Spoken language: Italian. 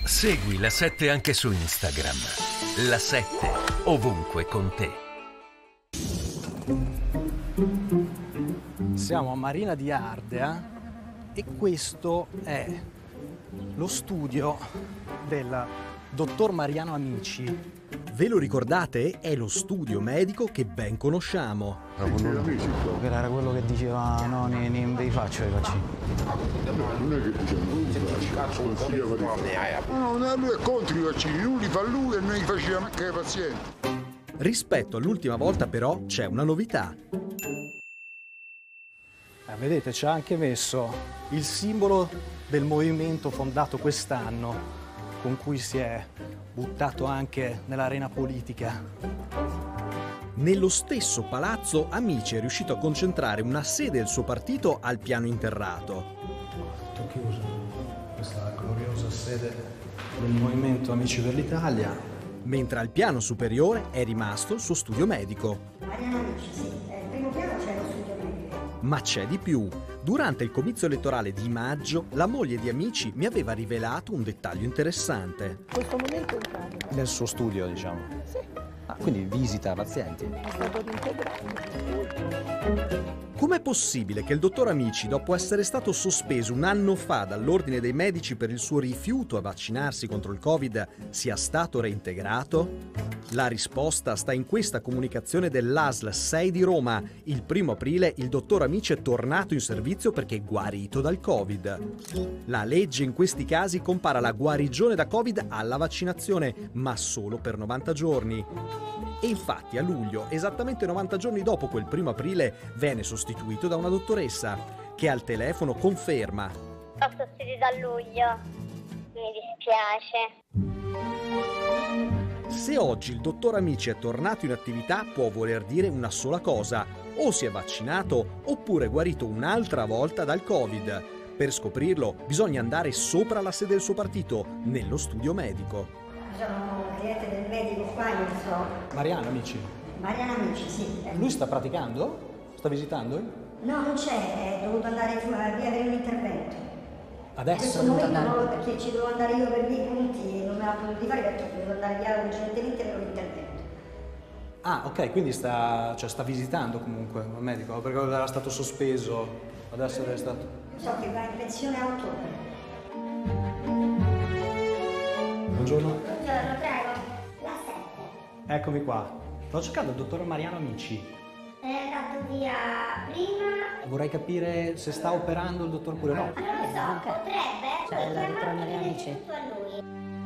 Segui La 7 anche su Instagram. La 7 ovunque con te. Siamo a Marina di Ardea e questo è lo studio del dottor Mariano Amici. Ve lo ricordate? È lo studio medico che ben conosciamo. Era quello che diceva no, non vi faccio i vaccini. Non è che diciamo non li faccio, consigliava di fare. No, lui è contro i vaccini, lui li fa lui e noi li facciamo anche ai pazienti. Rispetto all'ultima volta però c'è una novità. Vedete, c'ha anche messo il simbolo del movimento fondato quest'anno, con cui si è buttato anche nell'arena politica. Nello stesso palazzo Amici è riuscito a concentrare una sede del suo partito al piano interrato. Tutto chiuso, questa gloriosa sede del Movimento Amici per l'Italia. Mentre al piano superiore è rimasto il suo studio medico. Mariano Amici, sì, al primo piano c'è lo studio medico. Ma c'è di più. Durante il comizio elettorale di maggio, la moglie di Amici mi aveva rivelato un dettaglio interessante. Questo momento entrare. Nel suo studio, diciamo. Sì, Quindi visita pazienti. è stato reintegrato. Com'è possibile che il dottor Amici, dopo essere stato sospeso un anno fa dall'Ordine dei Medici per il suo rifiuto a vaccinarsi contro il Covid, sia stato reintegrato? La risposta sta in questa comunicazione dell'ASL 6 di Roma. Il 1° aprile il dottor Amici è tornato in servizio perché è guarito dal Covid. La legge in questi casi compara la guarigione da Covid alla vaccinazione, ma solo per 90 giorni. E infatti a luglio, esattamente 90 giorni dopo quel 1° aprile, venne sostituito da una dottoressa che al telefono conferma: Ho sostituito a luglio, mi dispiace. se oggi il dottor Amici è tornato in attività può voler dire una sola cosa: o si è vaccinato oppure è guarito un'altra volta dal Covid. Per scoprirlo bisogna andare sopra la sede del suo partito, nello studio medico. Sono cliente del medico qua, non so. Mariano Amici, Mariano Amici, sì. lui sta praticando? Sta visitando? No, non c'è, è dovuto andare giù a avere un intervento. Adesso Adesso no, perché ci devo andare io per i miei punti e non me l'ha potuto fare perché devo andare via urgentemente per un intervento. Ah, ok, quindi sta visitando comunque il medico, perché era stato sospeso, adesso è stato... So che va in pensione a ottobre. Buongiorno. Buongiorno, prego. La 7. Eccomi qua. Sto cercando il dottor Mariano Amici. È andato via prima. Vorrei capire se sta operando il dottor oppure no. Non lo so, potrebbe. Cioè, la dottora Mariano Amici. A lui.